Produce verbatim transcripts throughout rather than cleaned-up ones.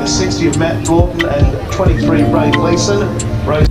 the sixty of Matt Gordon and twenty-three Reyne Leeson. Reyne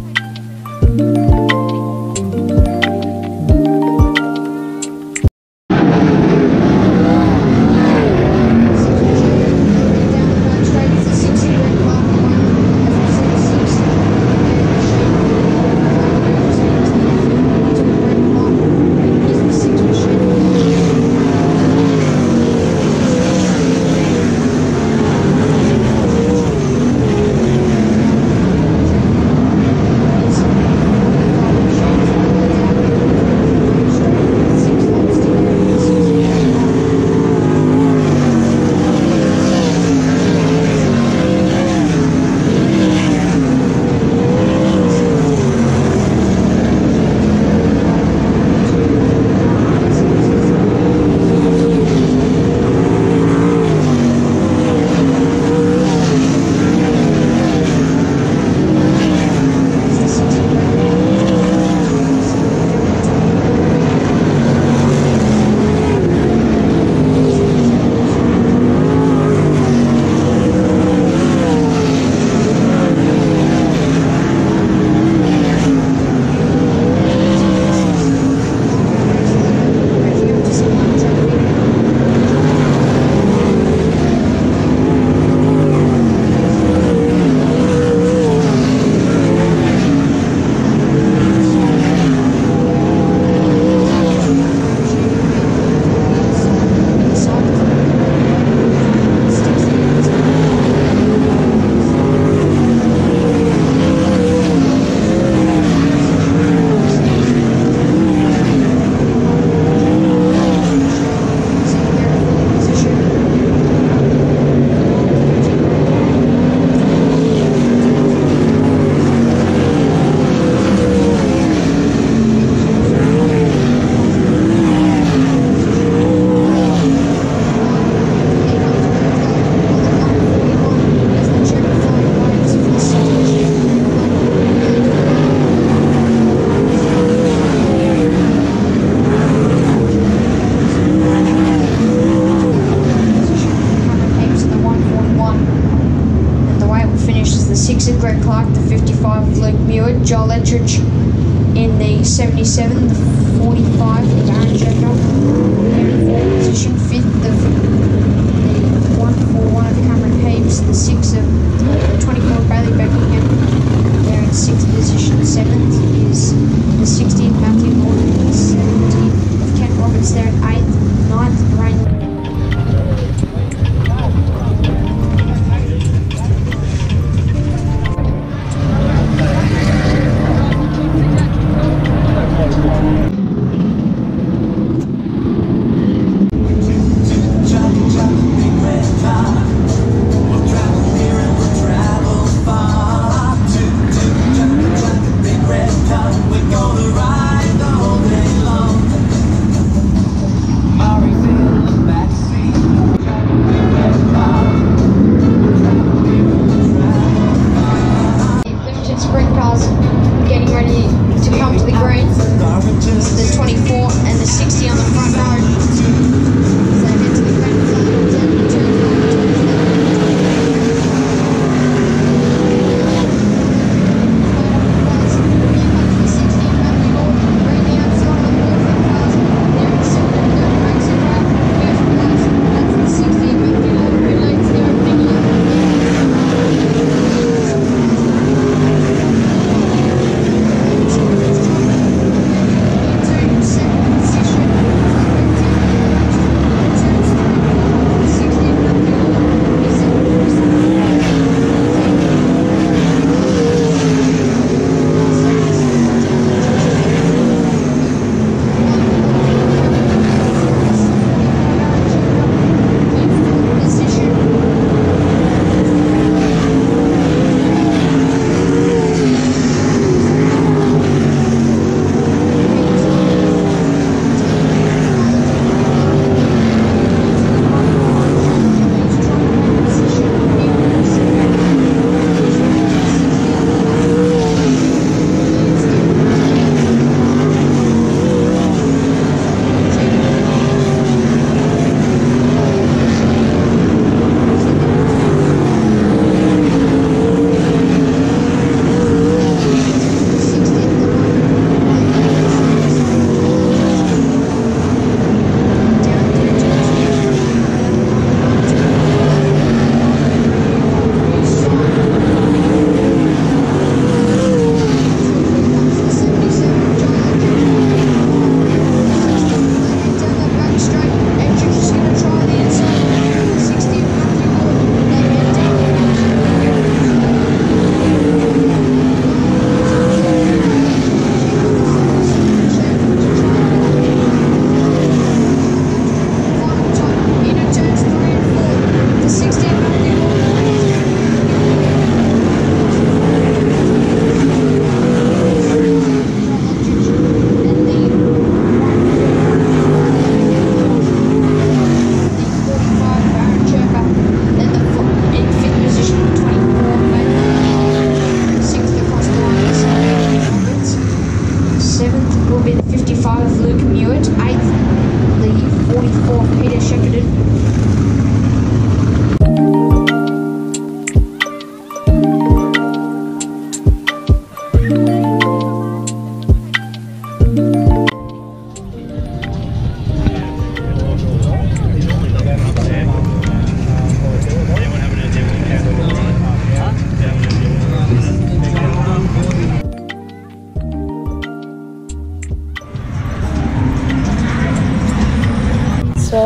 Joel Ettridge in the seventy-seven, the forty-five, the Baron Checker, thirty-fourth position, fifth, the, the one forty-one of Cameron Heaps, the sixth of the twenty-four Bailey Beckingham, there in sixth position, seventh is the sixty of Matthew Gordon, the seventy of Kent Roberts there in eighth, ninth, Reyne.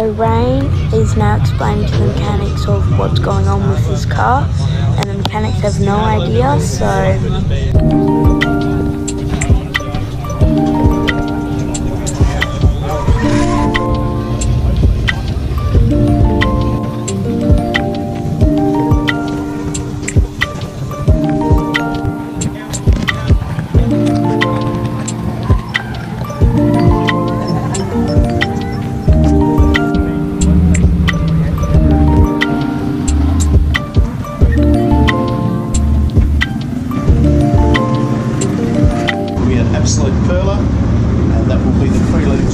So Reyne is now explaining to the mechanics of what's going on with his car, and the mechanics have no idea, so... Absolute perler, and that will be the prelude.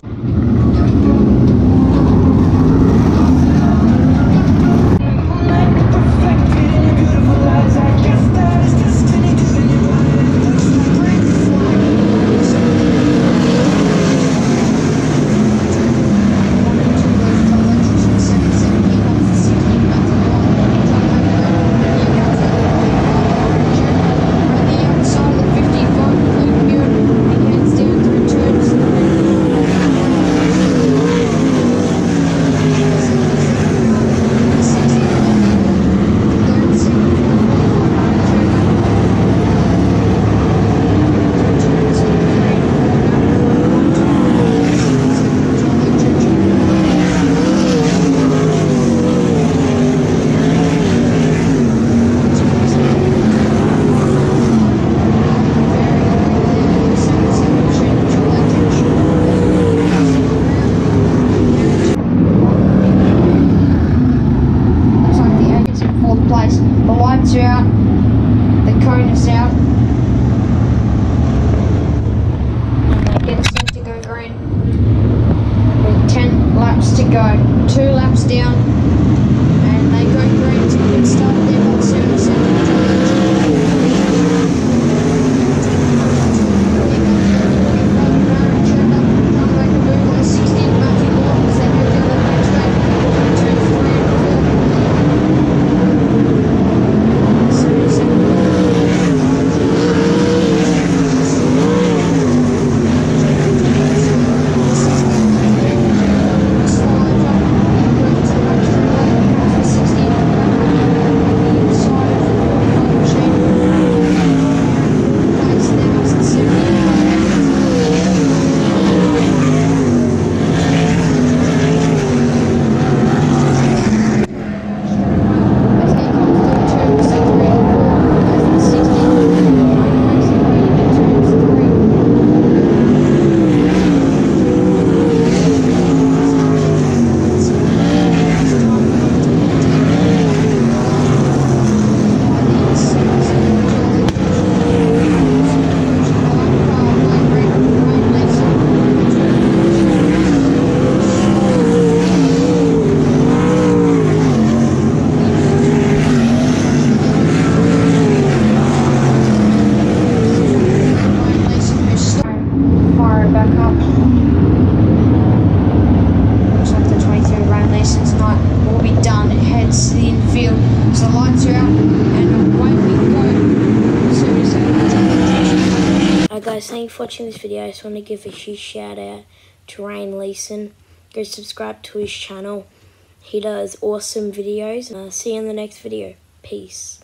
Place. The lights are out, the cone is out, and they get set to go green with ten laps to go. Two laps down, and they go green to get started there on seventy-seven. To the infield, so the lights are out, and away we go. Alright guys, thank you for watching this video. I just want to give a huge shout out to Reyne Leeson. Go subscribe to his channel. He does awesome videos, and I'll see you in the next video. Peace.